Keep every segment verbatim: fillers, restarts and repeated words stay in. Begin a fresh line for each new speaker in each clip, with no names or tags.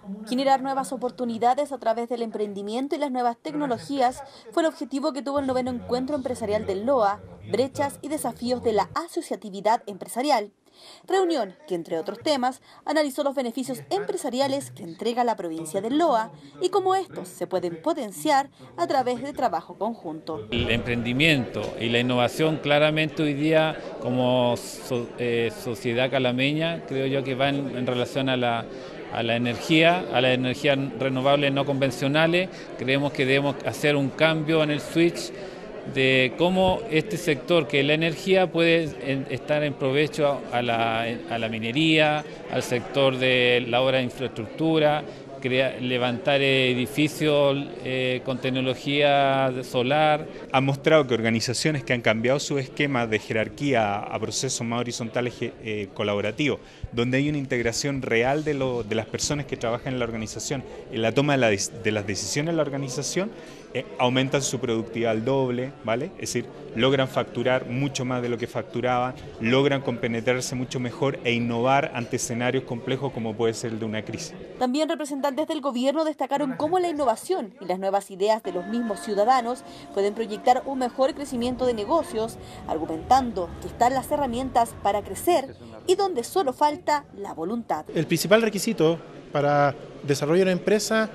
Generar nuevas oportunidades a través del emprendimiento y las nuevas tecnologías fue el objetivo que tuvo el noveno encuentro empresarial del LOA, brechas y desafíos de la asociatividad empresarial. Reunión que, entre otros temas, analizó los beneficios empresariales que entrega la provincia del LOA y cómo estos se pueden potenciar a través de trabajo conjunto.
El emprendimiento y la innovación claramente hoy día como so- eh, sociedad calameña creo yo que van en relación a la, a la energía, a las energías renovables no convencionales. Creemos que debemos hacer un cambio en el switch de cómo este sector que es la energía puede en- estar en provecho a la, a la minería, al sector de la obra de infraestructura, crea- levantar edificios eh, con tecnología solar.
Ha mostrado que organizaciones que han cambiado su esquema de jerarquía a procesos más horizontales eh, colaborativos, donde hay una integración real de, lo, de las personas que trabajan en la organización, en la toma de, la, de las decisiones en la organización, eh, aumentan su productividad al doble, ¿vale? Es decir, logran facturar mucho más de lo que facturaban, logran compenetrarse mucho mejor e innovar ante escenarios complejos como puede ser el de una crisis.
También representantes del gobierno destacaron cómo la innovación y las nuevas ideas de los mismos ciudadanos pueden proyectar un mejor crecimiento de negocios, argumentando que están las herramientas para crecer y donde solo falta la voluntad.
El principal requisito para desarrollar una empresa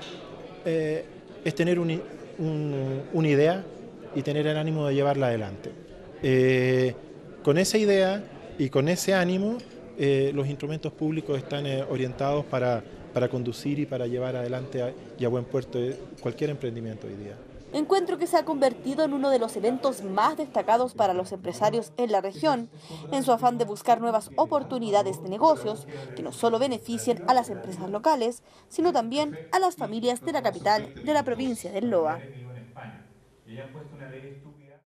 eh, es tener un, un, una idea y tener el ánimo de llevarla adelante. Eh, con esa idea y con ese ánimo, eh, los instrumentos públicos están eh, orientados para, para conducir y para llevar adelante a, y a buen puerto cualquier emprendimiento hoy día.
Encuentro que se ha convertido en uno de los eventos más destacados para los empresarios en la región, en su afán de buscar nuevas oportunidades de negocios que no solo beneficien a las empresas locales, sino también a las familias de la capital de la provincia del LOA.